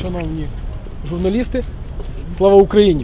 шановні журналісти, слава Україні!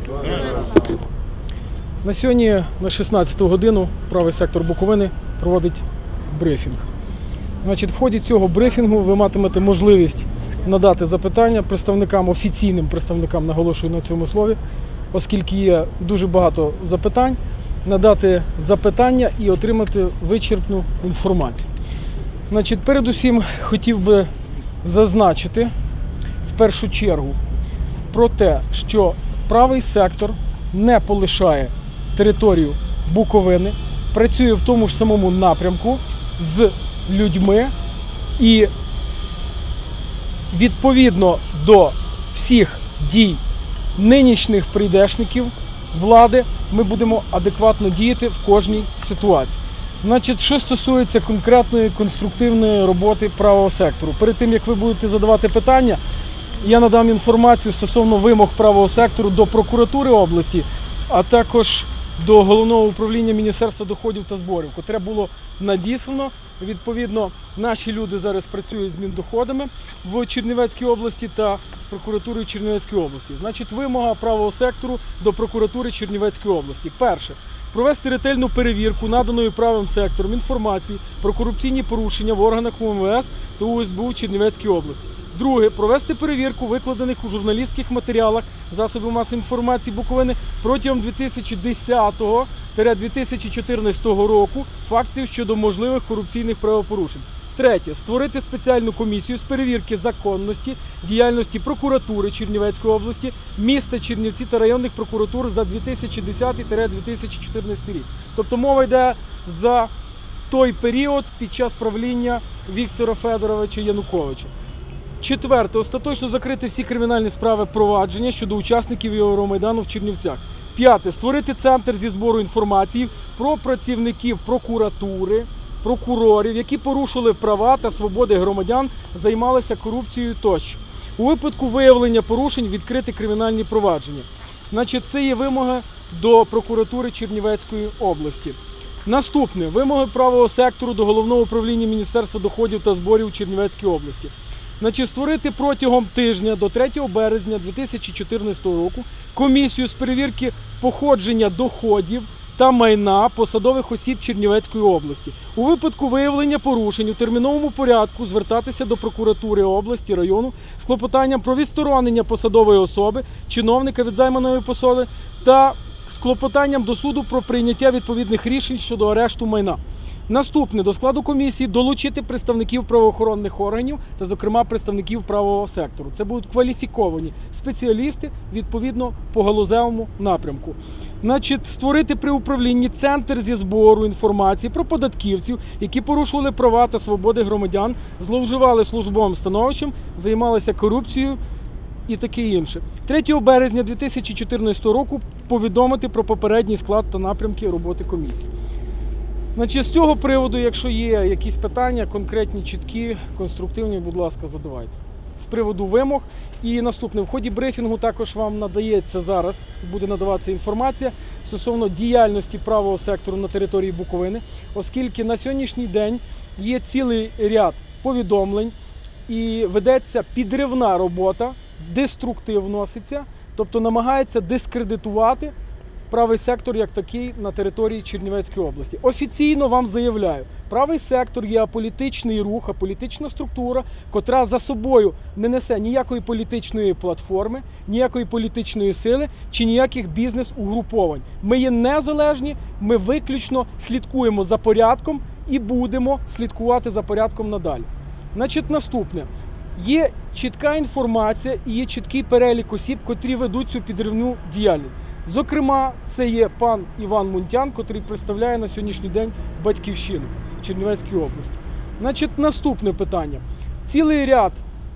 На сьогодні на 16-ту годину правий сектор Буковини проводить брифінг. Значить, в ході цього брифінгу ви матимете можливість надати запитання представникам, офіційним представникам, наголошую на цьому слові, оскільки є дуже багато запитань, надати запитання і отримати вичерпну інформацію. Значить, передусім хотів би зазначити в першу чергу про те, що правий сектор не полишає територію Буковини, працює в тому ж самому напрямку з людьми і відповідно до всіх дій нинішніх прийдешників влади ми будемо адекватно діяти в кожній ситуації. Значить, що стосується конкретної конструктивної роботи правого сектору. Перед тим, як ви будете задавати питання, я надам інформацію стосовно вимог правого сектору до прокуратури області, а також до Головного управління Міністерства доходів та зборів, котре було надіслано. Відповідно, наші люди зараз працюють з Міндоходами в Чернівецькій області та з прокуратурою Чернівецької області. Значить, вимога правого сектору до прокуратури Чернівецької області. Перше. Провести ретельну перевірку наданої правим сектором інформації про корупційні порушення в органах УМВС та УСБУ Чернівецькій області. Друге. Провести перевірку викладених у журналістських матеріалах засобів масової інформації Буковини протягом 2010-2014 року фактів щодо можливих корупційних правопорушень. Третє. Створити спеціальну комісію з перевірки законності діяльності прокуратури Чернівецької області, міста Чернівці та районних прокуратур за 2010-2014 рік. Тобто мова йде за той період під час правління Віктора Федоровича Януковича. Четверте. Остаточно закрити всі кримінальні справи провадження щодо учасників Євромайдану в Чернівцях. П'яте. Створити центр зі збору інформації про працівників прокуратури, прокурорів, які порушили права та свободи громадян, займалися корупцією тощо. У випадку виявлення порушень відкрити кримінальні провадження. Значить, це є вимоги до прокуратури Чернівецької області. Наступне. Вимоги правого сектору до Головного управління Міністерства доходів та зборів Чернівецької області. Значить, створити протягом тижня до 3 березня 2014 року комісію з перевірки походження доходів та майна посадових осіб Чернівецької області. У випадку виявлення порушень у терміновому порядку звертатися до прокуратури області, району з клопотанням про відсторонення посадової особи, чиновника від займаної посади та з клопотанням до суду про прийняття відповідних рішень щодо арешту майна. Наступне. До складу комісії долучити представників правоохоронних органів та, зокрема, представників правого сектору. Це будуть кваліфіковані спеціалісти, відповідно, по галузевому напрямку. Значить, створити при управлінні центр зі збору інформації про податківців, які порушували права та свободи громадян, зловживали службовим становищем, займалися корупцією і таке інше. 3 березня 2014 року повідомити про попередній склад та напрямки роботи комісії. Значить, з цього приводу, якщо є якісь питання, конкретні, чіткі, конструктивні, будь ласка, задавайте. З приводу вимог. І наступне, в ході брифінгу також вам надається зараз, буде надаватися інформація стосовно діяльності правого сектору на території Буковини, оскільки на сьогоднішній день є цілий ряд повідомлень і ведеться підривна робота, деструктив вноситься, тобто намагається дискредитувати правий сектор як такий на території Чернівецької області. Офіційно вам заявляю, правий сектор є аполітичний рух, аполітична структура, котра за собою не несе ніякої політичної платформи, ніякої політичної сили чи ніяких бізнес-угруповань. Ми є незалежні, ми виключно слідкуємо за порядком і будемо слідкувати за порядком надалі. Значить, наступне. Є чітка інформація і є чіткий перелік осіб, котрі ведуть цю підривну діяльність. Зокрема, це є пан Іван Мунтян, котрий представляє на сьогоднішній день Батьківщину в Чернівецькій області. Значить, наступне питання. Цілий ряд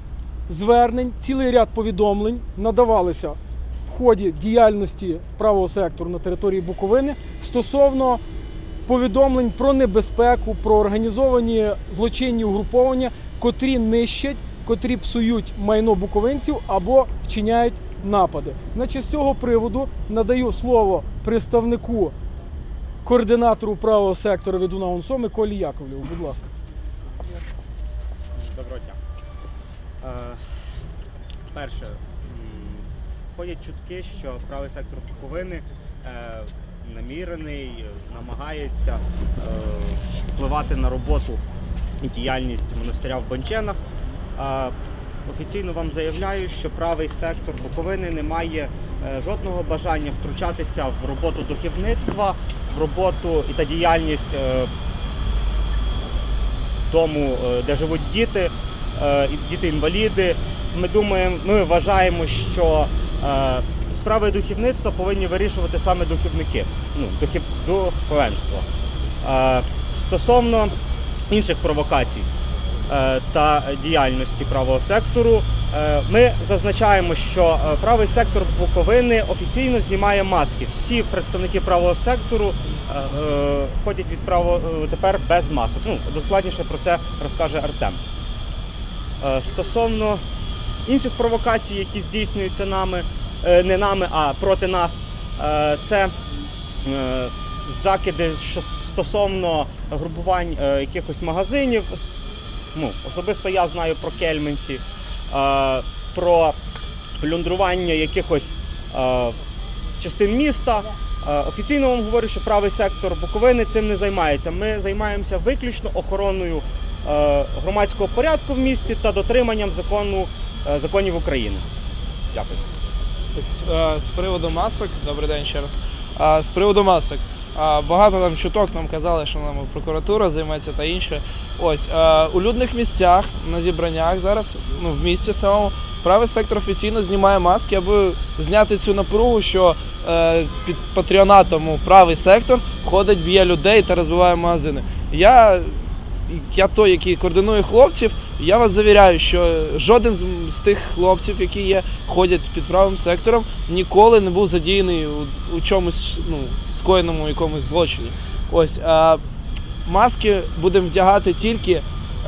звернень, цілий ряд повідомлень надавалися в ході діяльності правого сектору на території Буковини стосовно повідомлень про небезпеку, про організовані злочинні угруповання, котрі нищать, котрі псують майно буковинців або вчиняють напади. Значить, з цього приводу надаю слово представнику, координатору правого сектору від УНАУНСО Миколі Яковлєву. Будь ласка. Доброго дня. Перше, ходять чутки, що правий сектор Буковини намірений, намагається впливати на роботу і діяльність монастиря в Бонченах. Офіційно вам заявляю, що правий сектор Буковини не має жодного бажання втручатися в роботу духовництва, в роботу та діяльність дому, де живуть діти, діти-інваліди. Ми вважаємо, що справи духовництва повинні вирішувати саме духовники, духовенство. Стосовно інших провокацій та діяльності правого сектору, ми зазначаємо, що правий сектор Буковини офіційно знімає маски. Всі представники правого сектору ходять тепер без масок. Докладніше про це розкаже Артем. Стосовно інших провокацій, які здійснюються не нами, а проти нас, це закиди стосовно грубувань якихось магазинів. Особисто я знаю про Кельменці, про плюндрування якихось частин міста. Офіційно вам говорю, що правий сектор Буковини цим не займається. Ми займаємося виключно охороною громадського порядку в місті та дотриманням законів України. Дякую. З приводу масок, добрий день ще раз. З приводу масок. Багато там чуток нам казали, що нам прокуратура займеться та інше. Ось, у людних місцях, на зібраннях зараз, в місті самому, правий сектор офіційно знімає маски, аби зняти цю напругу, що під патронатом у правий сектор ходить, б'є людей та розбиває магазини. Я той, який координує хлопців, я вас завіряю, що жоден з тих хлопців, які ходять під правим сектором, ніколи не був задіяний у чомусь, скоєному якомусь злочині. Ось, маски будемо вдягати тільки,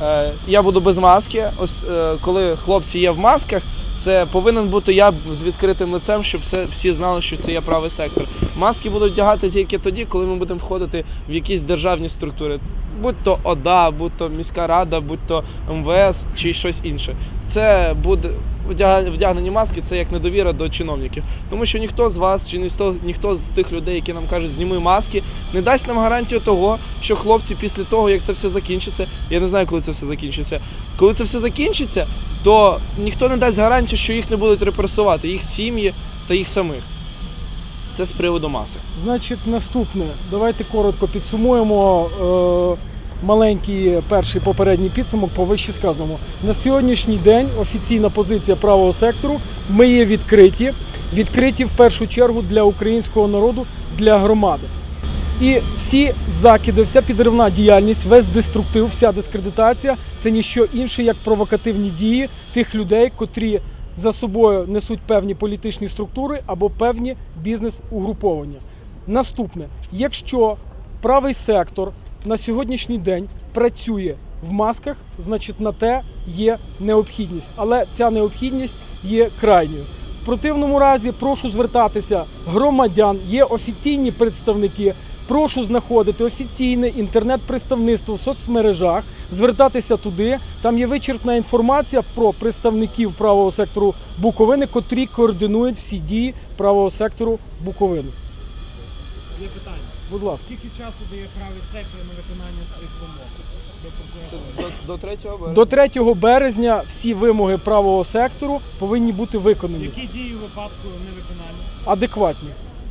я буду без маски, ось коли хлопці є в масках, це повинен бути я з відкритим лицем, щоб всі знали, що це є правий сектор. Маски будуть вдягати тільки тоді, коли ми будемо входити в якісь державні структури. Будь то ОДА, будь то міська рада, будь то МВС чи щось інше. Це буде вдягнені маски, це як недовіра до чиновників. Тому що ніхто з вас, чи ніхто з тих людей, які нам кажуть, зніми маски, не дасть нам гарантію того, що хлопці після того, як це все закінчиться, я не знаю, коли це все закінчиться, коли це все закінчиться, то ніхто не дасть гарантію, що їх не будуть репресувати, їх сім'ї та їх самих. Це з приводу масок. Значить, наступне. Давайте коротко підсумуємо маленький перший попередній підсумок по вище сказаному. На сьогоднішній день офіційна позиція правого сектору. Ми є відкриті. Відкриті в першу чергу для українського народу, для громади. І всі закиди, вся підривна діяльність, весь деструктив, вся дискредитація – це ніщо інше, як провокативні дії тих людей, котрі за собою несуть певні політичні структури або певні бізнес-угруповання. Наступне. Якщо правий сектор на сьогоднішній день працює в масках, значить на те є необхідність. Але ця необхідність є крайньою. В противному разі прошу звертатися громадян, є офіційні представники, прошу знаходити офіційне інтернет-представництво в соцмережах, звертатися туди. Там є вичерпна інформація про представників правого сектору Буковини, котрі координують всі дії правого сектору Буковини. Є питання. Будь ласка. Скільки часу дає правий сектор на виконання своїх вимог? До 3 березня. До 3 березня всі вимоги правого сектору повинні бути виконані. Які дії у випадку невиконання? Адекватні.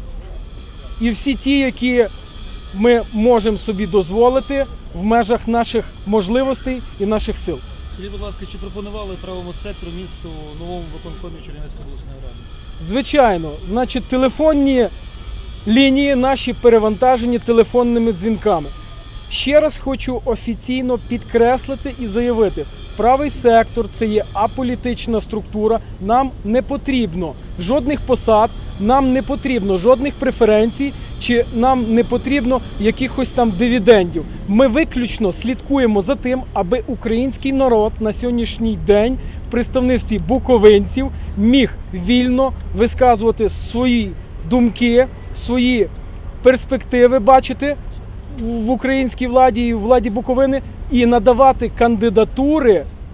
І всі ті, які ми можемо собі дозволити в межах наших можливостей і наших сил. Скажіть, будь ласка, чи пропонували правому сектору місце у новому виконкомі Чернівецької обласної ради? Звичайно, значить, телефонні лінії наші перевантажені телефонними дзвінками. Ще раз хочу офіційно підкреслити і заявити, правий сектор – це є аполітична структура, нам не потрібно жодних посад, нам не потрібно жодних преференцій, чи нам не потрібно якихось там дивідендів. Ми виключно слідкуємо за тим, аби український народ на сьогоднішній день в представництві буковинців міг вільно висказувати свої думки, свої перспективи бачити в українській владі і в владі Буковини і надавати кандидатури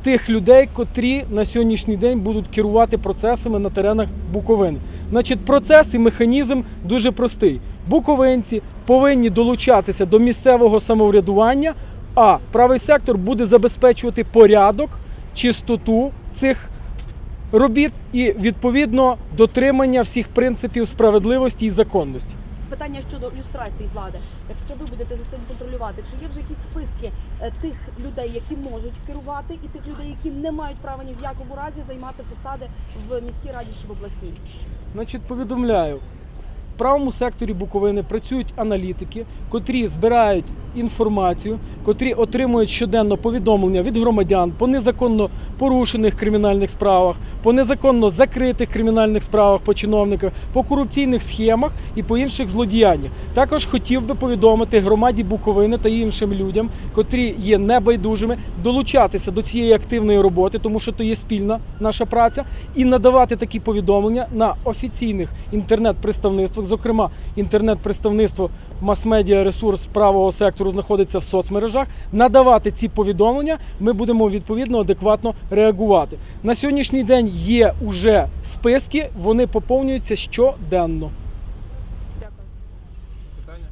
тих людей, котрі на сьогоднішній день будуть керувати процесами на теренах Буковини. Значить, процес і механізм дуже простий. Буковинці повинні долучатися до місцевого самоврядування, а правий сектор буде забезпечувати порядок, чистоту цих робіт і, відповідно, дотримання всіх принципів справедливості і законності. Питання щодо люстрації влади. Якщо ви будете за цим контролювати, чи є вже якісь списки тих людей, які можуть керувати, і тих людей, які не мають права ні в якому разі займати посади в міській раді чи в обласній? Значить, повідомляю, в правому секторі Буковини працюють аналітики, котрі збирають інформацію, котрі отримують щоденно повідомлення від громадян по незаконно порушених кримінальних справах, по незаконно закритих кримінальних справах по чиновниках, по корупційних схемах і по інших злодіяннях. Також хотів би повідомити громаді Буковини та іншим людям, котрі є небайдужими, долучатися до цієї активної роботи, тому що то є спільна наша праця, і надавати такі повідомлення на офіційних інтернет-представництвах, зокрема інтернет-представництво мас-медіа ресурс правого сектору знаходиться в соцмережах, надавати ці повідомлення, ми будемо відповідно адекватно реагувати. На сьогоднішній день є уже списки, вони поповнюються щоденно. Дякую. Питання?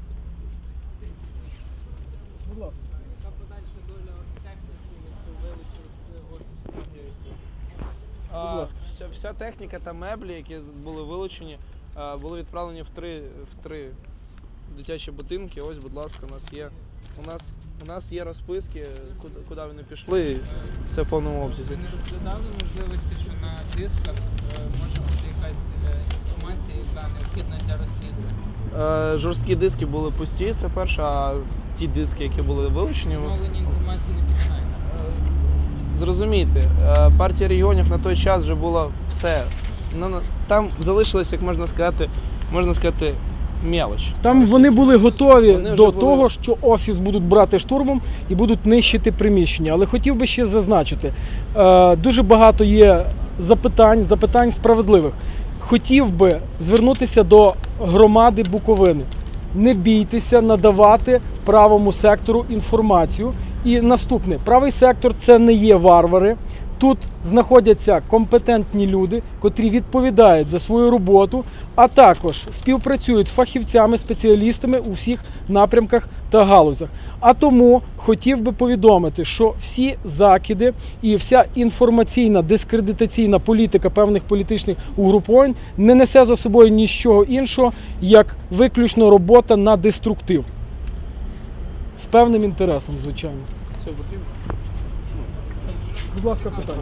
Будь ласка. Яка подальша доля техніки, яку вилучили з офісу? Будь ласка. Вся техніка та меблі, які були вилучені, були відправлені в три дитячі будинки. Ось, будь ласка, у нас є розписки, куди вони пішли, все в повному обсязі. Ви не розглядали можливості, що на дисках може бути якась інформація, яка необхідна для розслідування? Жорсткі диски були пусті, це перше, а ті диски, які були вилучені, Встановлення інформації не підлягає. зрозумійте, партія регіонів на той час вже було все. Там залишилось, як можна сказати, мелоч. Там вони були готові Вони вже до були- того, що офіс будуть брати штурмом і будуть нищити приміщення. Але хотів би ще зазначити, дуже багато є запитань справедливих. Хотів би звернутися до громади Буковини. Не бійтеся надавати правому сектору інформацію. І наступне, правий сектор – це не є варвари. Тут знаходяться компетентні люди, котрі відповідають за свою роботу, а також співпрацюють з фахівцями, спеціалістами у всіх напрямках та галузях. А тому хотів би повідомити, що всі закиди і вся інформаційна дискредитаційна політика певних політичних угруповань не несе за собою нічого іншого, як виключно робота на деструктив. З певним інтересом, звичайно. Це потрібно. Будь ласка, питання.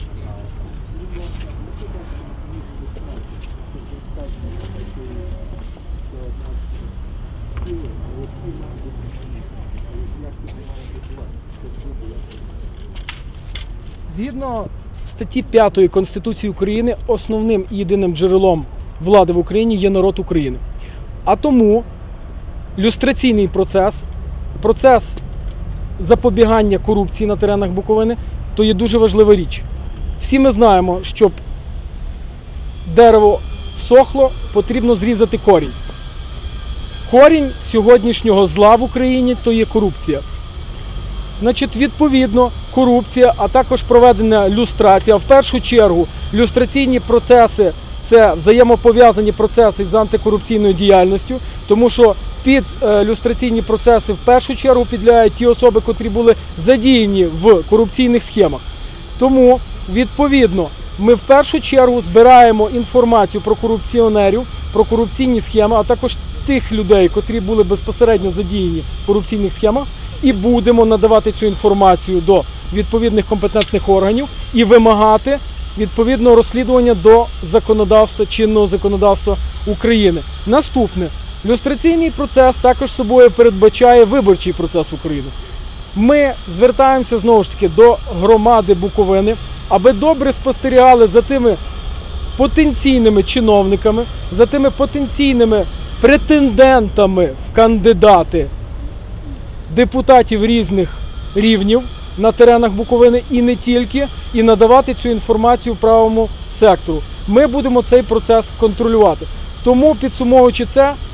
Згідно статті 5 Конституції України, основним і єдиним джерелом влади в Україні є народ України. А тому люстраційний процес запобігання корупції на теренах Буковини – то є дуже важлива річ. Всі ми знаємо, щоб дерево всохло, потрібно зрізати корінь. Корінь сьогоднішнього зла в Україні – то є корупція. Значить, відповідно, корупція, а також проведена люстрація. В першу чергу, люстраційні процеси – це взаємопов'язані процеси з антикорупційною діяльністю, тому що під люстраційні процеси в першу чергу підлягають ті особи, котрі були задіяні в корупційних схемах. Тому, відповідно, ми в першу чергу збираємо інформацію про корупціонерів, про корупційні схеми, а також тих людей, котрі були безпосередньо задіяні в корупційних схемах, і будемо надавати цю інформацію до відповідних компетентних органів і вимагати відповідного розслідування до законодавства, чинного законодавства України. Наступне. Люстраційний процес також собою передбачає виборчий процес України. Ми звертаємося знову ж таки до громади Буковини, аби добре спостерігали за тими потенційними чиновниками, за тими потенційними претендентами в кандидати депутатів різних рівнів на теренах Буковини і не тільки, і надавати цю інформацію правому сектору. Ми будемо цей процес контролювати. Тому, підсумовуючи це,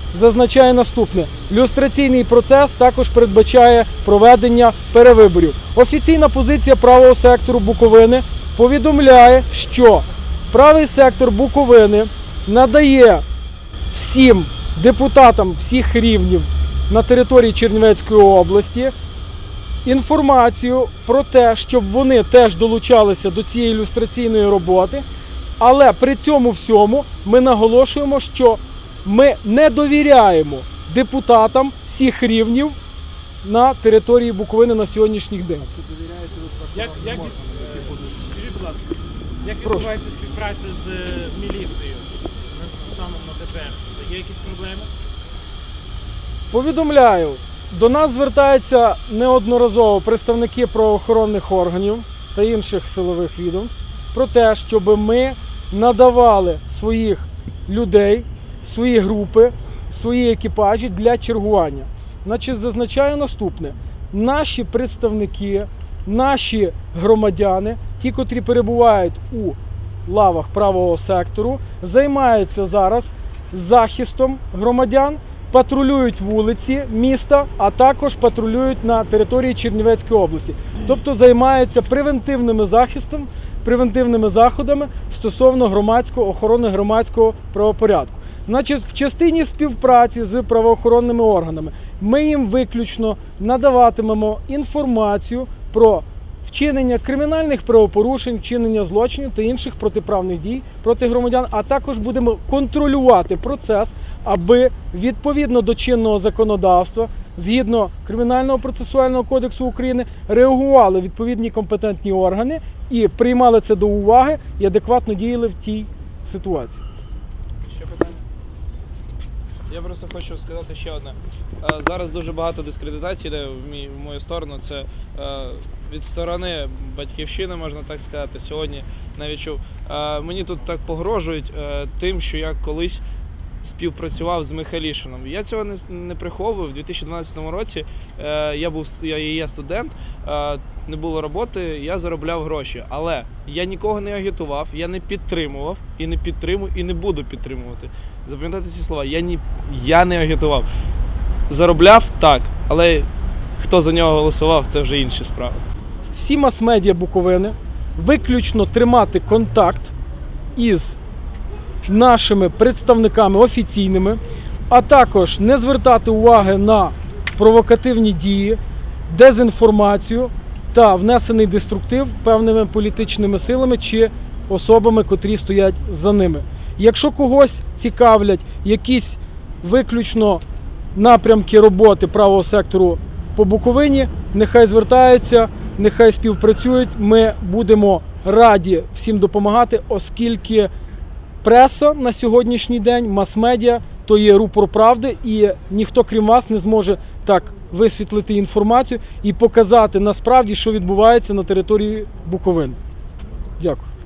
зазначає наступне. Люстраційний процес також передбачає проведення перевиборів. Офіційна позиція правого сектору Буковини повідомляє, що правий сектор Буковини надає всім депутатам всіх рівнів на території Чернівецької області інформацію про те, щоб вони теж долучалися до цієї ілюстраційної роботи, але при цьому всьому ми наголошуємо, що ми не довіряємо депутатам всіх рівнів на території Буковини на сьогоднішній день. Скажіть, будь ласка, як відбувається співпраця з міліцією станом на тепер? Є якісь проблеми? Повідомляю, до нас звертаються неодноразово представники правоохоронних органів та інших силових відомств про те, щоб ми надавали своїх людей, свої групи, свої екіпажі для чергування. Значить, зазначаю наступне. Наші представники, наші громадяни, ті, котрі перебувають у лавах правого сектору, займаються зараз захистом громадян, патрулюють вулиці міста, а також патрулюють на території Чернівецької області. Тобто займаються превентивними захистом, превентивними заходами стосовно охорони громадського правопорядку. Значить, в частині співпраці з правоохоронними органами ми їм виключно надаватимемо інформацію про вчинення кримінальних правопорушень, вчинення злочинів та інших протиправних дій проти громадян, а також будемо контролювати процес, аби відповідно до чинного законодавства, згідно Кримінального процесуального кодексу України, реагували відповідні компетентні органи і приймали це до уваги і адекватно діяли в тій ситуації. Ще питання? Я просто хочу сказати ще одне. Зараз дуже багато дискредитацій йде в мою сторону. Це від сторони батьківщини, можна так сказати. Сьогодні навіть чув. Мені тут так погрожують тим, що я колись співпрацював з Михайлішином. Я цього не приховую. В 2012 році я є студент, не було роботи, я заробляв гроші. Але я нікого не агітував, я не підтримував і не підтримую, і не буду підтримувати. Запам'ятайте ці слова. Я не агітував. Заробляв так, але хто за нього голосував, це вже інші справи. Всі мас-медіа Буковини виключно тримати контакт із нашими представниками офіційними, а також не звертати уваги на провокативні дії, дезінформацію та внесений деструктив певними політичними силами чи особами, котрі стоять за ними. Якщо когось цікавлять якісь виключно напрямки роботи правого сектору по Буковині, нехай звертаються, нехай співпрацюють. Ми будемо раді всім допомагати, оскільки преса на сьогоднішній день, мас-медіа, то є рупор правди, і ніхто крім вас не зможе так висвітлити інформацію і показати насправді, що відбувається на території Буковини. Дякую.